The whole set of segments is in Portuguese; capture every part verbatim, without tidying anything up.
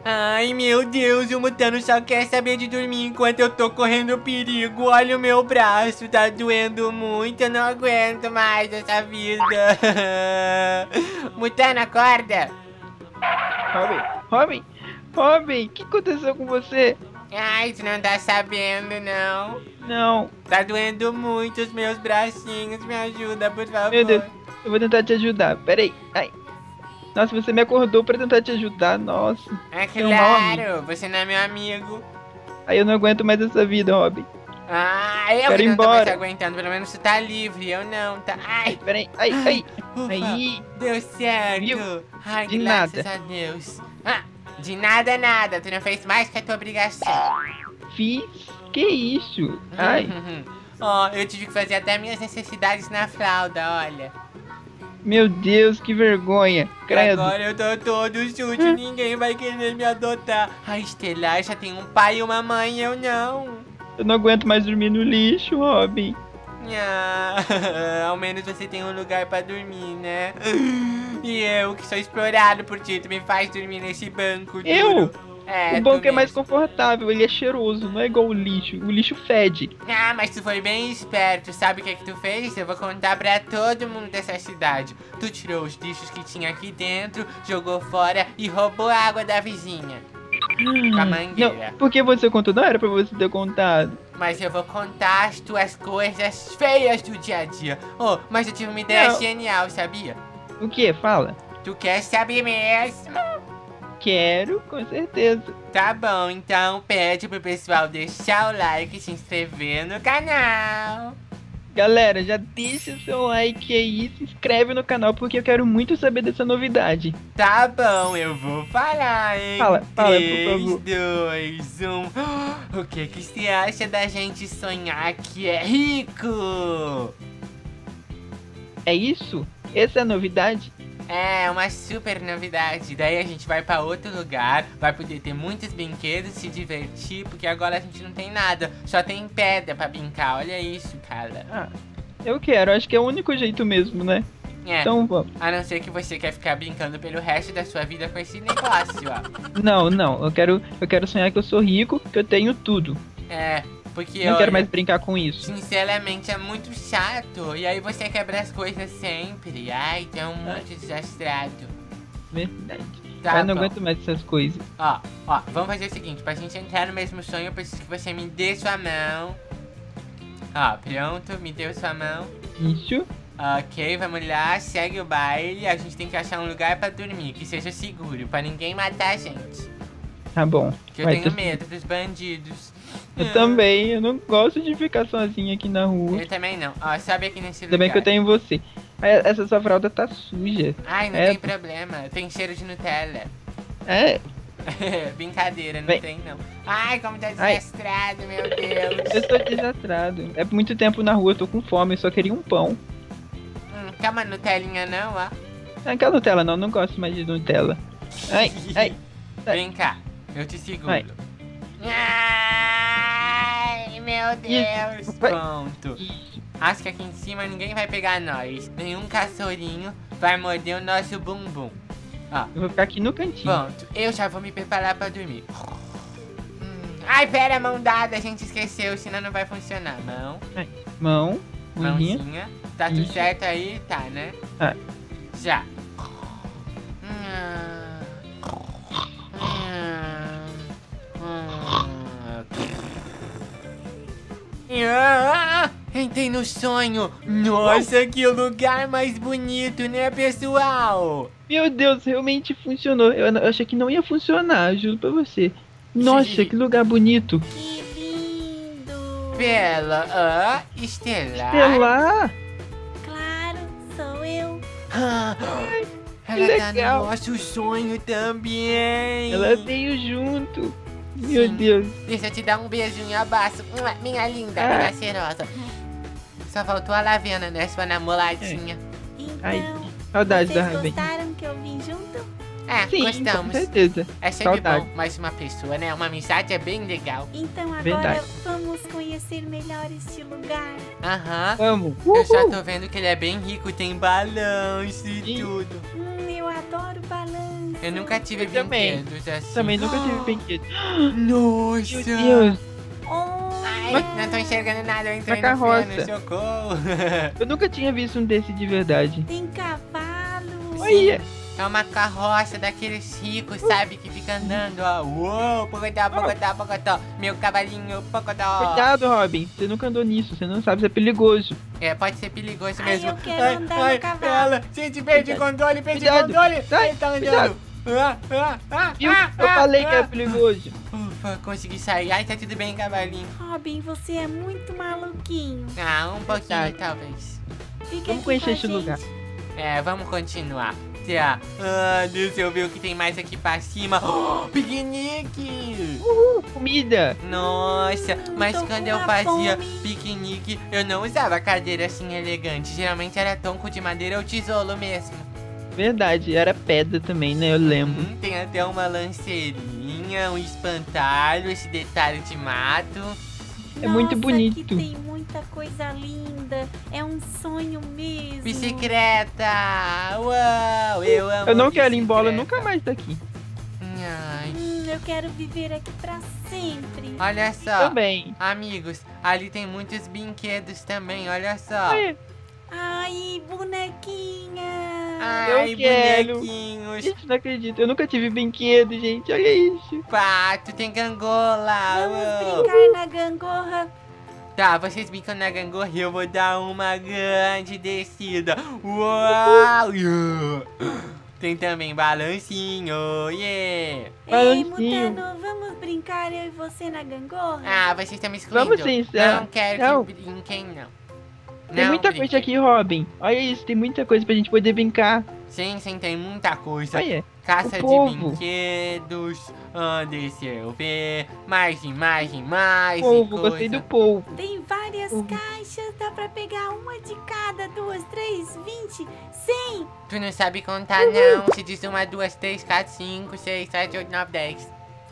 Ai, meu Deus, o Mutano só quer saber de dormir enquanto eu tô correndo perigo. Olha o meu braço, tá doendo muito, eu não aguento mais essa vida. Mutano, acorda. Robin, Robin, Robin, o que aconteceu com você? Ai, tu não tá sabendo, não. Não. Tá doendo muito os meus bracinhos, me ajuda, por favor. Meu Deus, eu vou tentar te ajudar, peraí, ai. Nossa, você me acordou pra tentar te ajudar, nossa. É Você é um mau amigo. claro, você não é meu amigo. Aí eu não aguento mais essa vida, Robin. Ah, eu Quero que ir não tô mais embora. aguentando, pelo menos você tá livre, eu não, tá? Ai, Peraí, ai, ai. ufa, Aí. deu certo. Viu? Ai, De graças nada. a Deus. Ah, de nada, nada, tu não fez mais que a tua obrigação. Fiz? Que isso? Ai, Ó, eu tive que fazer até minhas necessidades na fralda, olha. meu Deus, que vergonha. Credo. Agora eu tô todo sujo, ninguém vai querer me adotar. A Estelar já tem um pai e uma mãe, eu não. Eu não aguento mais dormir no lixo, Robin. Ah, ao menos você tem um lugar pra dormir, né? E eu, que sou explorado por ti, tu me faz dormir nesse banco duro. Eu? É, O banco tu é mais mesmo. confortável, ele é cheiroso, não é igual o lixo. O lixo fede. Ah, mas tu foi bem esperto, sabe o que é que tu fez? Eu vou contar pra todo mundo dessa cidade. Tu tirou os lixos que tinha aqui dentro, jogou fora e roubou a água da vizinha. Com a mangueira. Não, por que você contou? Não era pra você ter contado. Mas eu vou contar as tuas coisas feias do dia a dia. Oh, mas eu tive uma ideia Não. genial, sabia? O que? Fala. Tu quer saber mesmo? Quero, com certeza. Tá bom, então pede pro pessoal deixar o like e se inscrever no canal. Galera, já deixa o seu like aí, se inscreve no canal porque eu quero muito saber dessa novidade. Tá bom, eu vou falar, hein? Fala, fala, por três, favor. dois, um. O que que você acha da gente sonhar que é rico? É isso? Essa é a novidade? É, uma super novidade. Daí a gente vai pra outro lugar, vai poder ter muitos brinquedos, se divertir, porque agora a gente não tem nada, só tem pedra pra brincar. Olha isso, cara. Ah, eu quero, acho que é o único jeito mesmo, né? É, Então vamos. a não ser que você quer ficar brincando pelo resto da sua vida com esse negócio, ó. Não, não, eu quero, eu quero sonhar que eu sou rico, que eu tenho tudo. É, porque Não olha, quero mais brincar com isso. sinceramente é muito chato. E aí você quebra as coisas sempre. Ai, tu é um muito desastrado. Verdade. Tá Mas não bom. aguento mais essas coisas. Ó, ó, vamos fazer o seguinte, pra gente entrar no mesmo sonho, eu preciso que você me dê sua mão. Ó, pronto, me deu sua mão. Isso? Ok, vamos lá, segue o baile. A gente tem que achar um lugar pra dormir, que seja seguro, pra ninguém matar a gente. Tá bom. Que eu Vai tenho ter- medo dos bandidos. Eu Ah, também, eu não gosto de ficar sozinho aqui na rua. Eu também não. Ó, sobe aqui nesse Ainda lugar. bem que eu tenho você. Mas essa sua fralda tá suja. Ai, não É. tem problema, tem cheiro de Nutella. É, Brincadeira, não Vem. tem não. Ai, como tá Ai. desastrado, meu Deus. eu tô desastrado. É muito tempo na rua, eu tô com fome, eu só queria um pão. Hum, calma, Nutelinha não, ó. Não é aquela Nutella não, não gosto mais de Nutella. Ai, ai, Vem cá, eu te seguro. Ai. Ai, meu Deus. Vai. Pronto. Acho que aqui em cima ninguém vai pegar nós. Nenhum cachorrinho vai morder o nosso bumbum. Ó, eu vou ficar aqui no cantinho. pronto. Eu já vou me preparar pra dormir. Hum, Ai, pera, mão dada. A gente esqueceu, senão não vai funcionar. Mão, Mão, mãozinha. mãozinha. Tá tudo Isso. certo aí? Tá, né? Tá. Já. Hum, Ah, entrei no sonho. Nossa, que lugar mais bonito, né, pessoal? Meu Deus, realmente funcionou. Eu, eu achei que não ia funcionar, juro pra você. Nossa, que lugar bonito. Que lindo! Bela, ah, Estelar. Estelar! Claro, sou eu. Ah, que ela tá legal. no nosso sonho também. Ela veio junto. Meu Sim. Deus. Deixa eu te dar um beijinho abaixo. Mua, minha linda, Ah. minha cheirosa. Só faltou a Lavena, né? Sua namoradinha. Então, Ai, saudade da vocês Raven. gostaram que eu vim junto? É, Sim, com gostamos. certeza. É sempre Saudade. bom mais uma pessoa, né? Uma amizade é bem legal. Então agora Verdade. vamos conhecer melhor este lugar. Aham. Vamos. Eu já Uhul. tô vendo que ele é bem rico, tem balanço e Sim. tudo. Hum, eu adoro balanço. Eu nunca tive Eu também. brinquedos assim. Também nunca tive brinquedo. Nossa! Meu Deus, Oh, Ai, não tô enxergando nada, eu entrei Uma no feno, carroça. socorro. eu nunca tinha visto um desse de verdade. tem cavalo. Olha, É uma carroça daqueles ricos, sabe? Que fica andando, ó. Uou, pocotó, pocotó, pocotó. Meu cavalinho, pocotó. cuidado, Robin. Você nunca andou nisso, você não sabe se é perigoso. É, pode ser perigoso Ai, mesmo. eu quero andar no cavalo. Ela, gente, perde Cuidado. controle, perde Cuidado. controle. Sai, Ele tá cuidado. andando. Ah, ah, ah, Viu? ah, Eu ah, falei que ah. era perigoso. Ufa, consegui sair. Ai, tá tudo bem, cavalinho. Robin, você é muito maluquinho. Ah, um pouquinho, Verdade. talvez. Fica Vamos aqui conhecer com a esse gente. lugar. É, vamos continuar. Tá. Ah, deixa eu ver o que tem mais aqui pra cima. Oh, piquenique! Uhul, comida. Nossa, mas tô quando com eu uma fazia fome. piquenique, eu não usava cadeira assim elegante. Geralmente era tronco de madeira ou tijolo mesmo. Verdade, era pedra também, né? Eu lembro. Hum, tem até uma lanceirinha, um espantalho, esse detalhe de mato. É muito Nossa, bonito. aqui tem muita coisa linda. É um sonho mesmo. Bicicleta! Uau, eu amo Eu não quero ir embora bicicleta. nunca mais daqui. Ai, Hum, eu quero viver aqui pra sempre. olha só. Também. Amigos, ali tem muitos brinquedos também, olha só. Olha, Ai, bonequinha. Ai, eu quero. bonequinhos. gente, não acredito. Eu nunca tive brinquedo, gente. Olha isso. Quatro, tem gangorra. Vamos uau. brincar na gangorra. Tá, vocês brincam na gangorra e eu vou dar uma grande descida. Uau! Yeah. Tem também balancinho, yeah! Ei, Balancinho. Mutano, vamos brincar eu e você na gangorra? Ah, vocês estão me excluindo. Vamos sim, Não Sam. quero Não. que brinquem, não. Tem Não muita brinquem. coisa aqui, Robin. Olha isso, tem muita coisa pra gente poder brincar. Sim, sim, tem muita coisa. Olha, Caça o de povo. brinquedos. Ah, deixa eu ver. Mais imagem, mais polvo, coisa. gostei do polvo. Tem várias Uhum. caixas, dá pra pegar uma de cada, duas, três, vinte, cem. Tu não sabe contar, não. Se diz uma, duas, três, quatro, cinco, seis, sete, oito, nove, dez.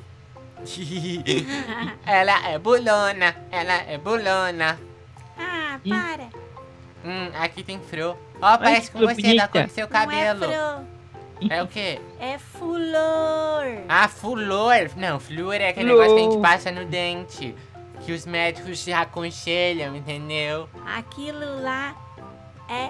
Ela é bulona. Ela é bulona. Ah, Ih. para. Hum, aqui tem fro. Ó, parece que com você, da bonita. cor do seu cabelo. Não é flor, É o quê? é fulor. Ah, flor. Não, flor é aquele Flor. negócio que a gente passa no dente. Que os médicos se aconselham, entendeu? Aquilo lá é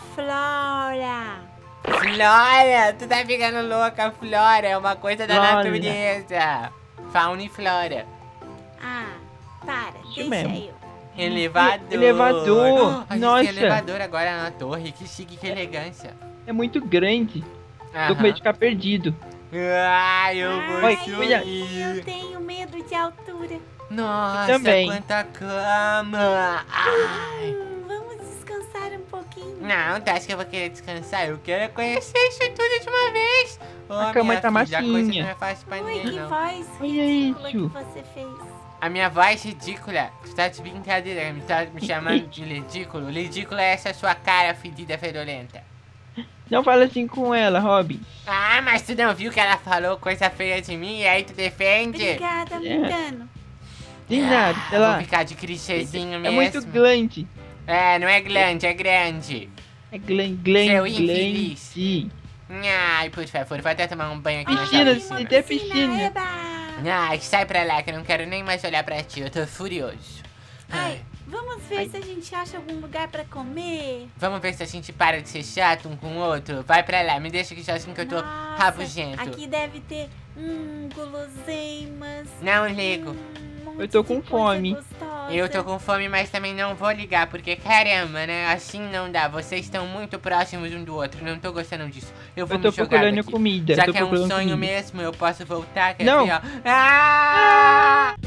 flora. Flora! Tu tá ficando louca, Flora. É uma coisa da Flora. natureza. Fauna e flora. Ah, para, Isso deixa mesmo. eu. Elevador. Elevador. A gente Nossa. tem elevador agora na torre. Que chique, que elegância. É muito grande. Tô Aham. com medo de ficar perdido. Ai, eu vou Oi, subir. cuida. Eu tenho medo de altura. Nossa, Também. quanta cama. Ai. Hum, vamos descansar um pouquinho. Não, tu acha que eu vou querer descansar? Eu quero conhecer isso tudo de uma vez. Ô, A cama minha tá filha, a coisa massinha. não é fácil pra Oi, ninguém, que não. voz Olha ridícula isso. que você fez. A minha voz ridícula. Tu tá de brincadeira, me tá me chamando de ridículo. Ridículo é essa sua cara fedida, fedorenta. Não fala assim com ela, Robin. Ah, mas tu não viu que ela falou coisa feia de mim e aí tu defende? Obrigada, É. Mutano. De nada, sei Vou lá. ficar de clichêzinho É mesmo. muito grande. É, não é grande, é grande. É glen, glen, Seu glen. infeliz. Sim. Ai, por favor, vou até tomar um banho aqui Piscina, nessa se piscina. tem piscina. Eba! Ai, sai pra lá que eu não quero nem mais olhar pra ti, eu tô furioso. Ai, vamos ver Ai. se a gente acha algum lugar pra comer. Vamos ver se a gente para de ser chato um com o outro. Vai pra lá, me deixa aqui sozinho que eu tô Nossa, rabugento. aqui deve ter, hum, guloseimas. Não ligo. hum, um Eu tô monte com de coisa fome. gostosa. Eu tô com fome, mas também não vou ligar, porque caramba, né? Assim não dá. Vocês estão muito próximos um do outro. Não tô gostando disso. Eu vou Eu tô me jogar procurando daqui. comida. Já tô que é um procurando sonho comida. mesmo, eu posso voltar, quer Não. ver, ó. Ah!